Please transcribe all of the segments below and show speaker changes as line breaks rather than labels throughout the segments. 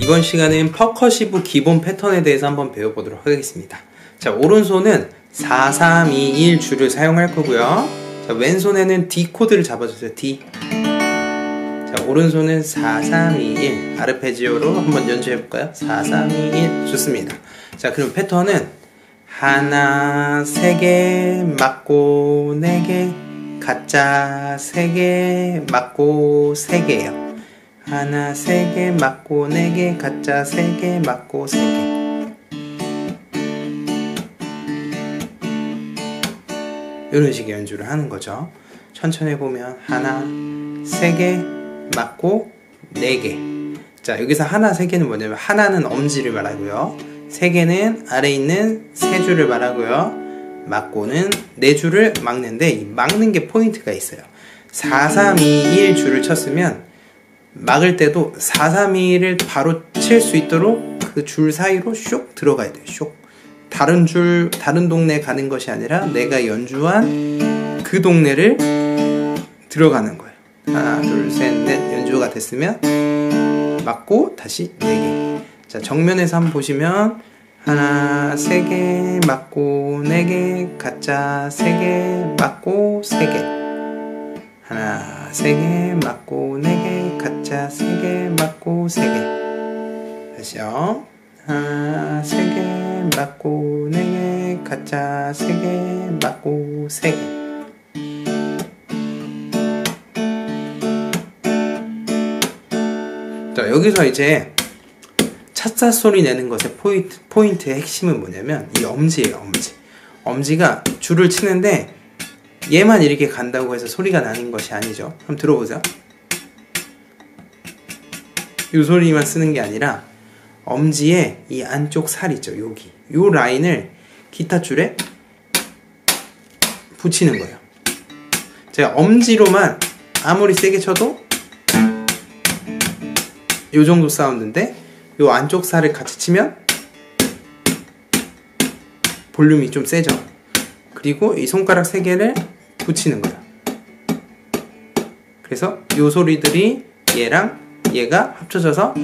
이번 시간은 퍼커시브 기본 패턴에 대해서 한번 배워보도록 하겠습니다. 자, 오른손은 4, 3, 2, 1 줄을 사용할 거고요. 자, 왼손에는 D 코드를 잡아주세요. D. 자, 오른손은 4, 3, 2, 1 아르페지오로 한번 연주해볼까요? 4, 3, 2, 1 좋습니다. 자, 그럼 패턴은 하나, 세 개, 맞고 네 개, 가짜 세 개, 맞고 세 개요. 하나, 세 개, 맞고 네 개, 가짜 세 개, 맞고 세 개. 이런 식의 연주를 하는 거죠. 천천히 해보면 하나, 세 개, 맞고 네 개. 자, 여기서 하나, 세 개는 뭐냐면 하나는 엄지를 말하고요. 세 개는 아래 있는 세 줄을 말하고요. 맞고는 네 줄을 막는데 이 막는 게 포인트가 있어요. 4, 3, 2, 1 줄을 쳤으면 막을 때도 4, 3, 2를 바로 칠 수 있도록 그 줄 사이로 쇽 들어가야 돼요. 쇽. 다른 줄, 다른 동네 가는 것이 아니라 내가 연주한 그 동네를 들어가는 거예요. 하나, 둘, 셋, 넷 연주가 됐으면 맞고 다시 4개. 자, 정면에서 한번 보시면 하나, 세 개, 맞고 네 개, 가짜 세 개, 맞고 세 개. 하나, 세 개, 맞고 네 개, 가짜 세 개, 맞고 세 개. 다시요. 하나, 세 개, 맞고 네 개, 가짜 세 개, 맞고 세 개. 자, 여기서 이제 찻사 소리 내는 것의 포인트의 핵심은 뭐냐면 이 엄지예요. 엄지가 줄을 치는데 얘만 이렇게 간다고 해서 소리가 나는 것이 아니죠. 한번 들어보세요. 이 소리만 쓰는 게 아니라 엄지의 이 안쪽 살 있죠. 여기 요 라인을 기타 줄에 붙이는 거예요. 제가 엄지로만 아무리 세게 쳐도 요 정도 사운드인데 요 안쪽 살을 같이 치면 볼륨이 좀 세죠. 그리고 이 손가락 3개를 붙이는 거예요. 그래서 요 소리들이 얘랑 얘가 합쳐져서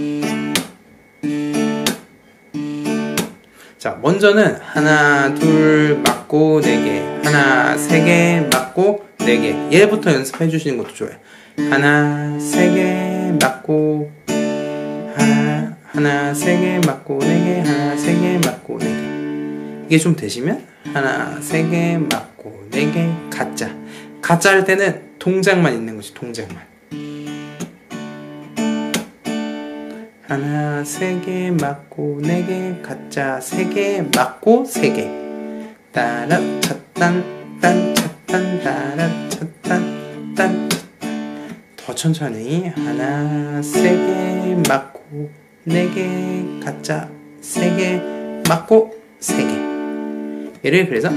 자, 먼저는 하나, 둘, 맞고 4개, 하나, 3개, 맞고 4개. 얘부터 연습해 주시는 것도 좋아요. 하나, 3개, 맞고 하나, 3개, 맞고 4개, 하나, 3개, 맞고 4개. 이게 좀 되시면 하나, 3개, 맞고 4개, 가짜. 가짜 할 때는 동작만 있는 거지, 동작만. 하나, 3개, 맞고 4개, 가짜 3개, 맞고 3개. 따라 찻단, 딴, 찻단, 따라 찻단, 딴. 더 천천히 하나, 3개, 맞고 4개, 가짜 3개, 맞고 3개. 얘를 그래서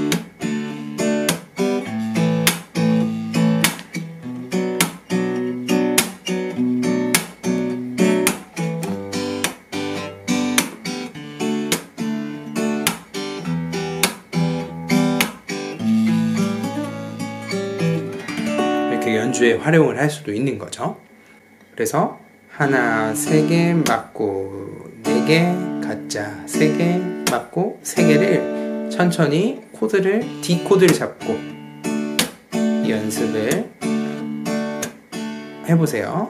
이렇게 연주에 활용을 할 수도 있는 거죠. 그래서 하나, 3개, 맞고 4개, 가짜 3개, 맞고 3개를 천천히 코드를 D 코드를 잡고 연습을 해보세요.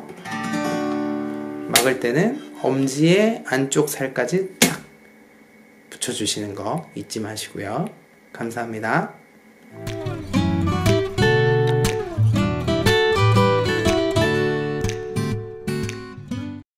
막을 때는 엄지의 안쪽 살까지 딱 붙여주시는 거 잊지 마시고요. 감사합니다.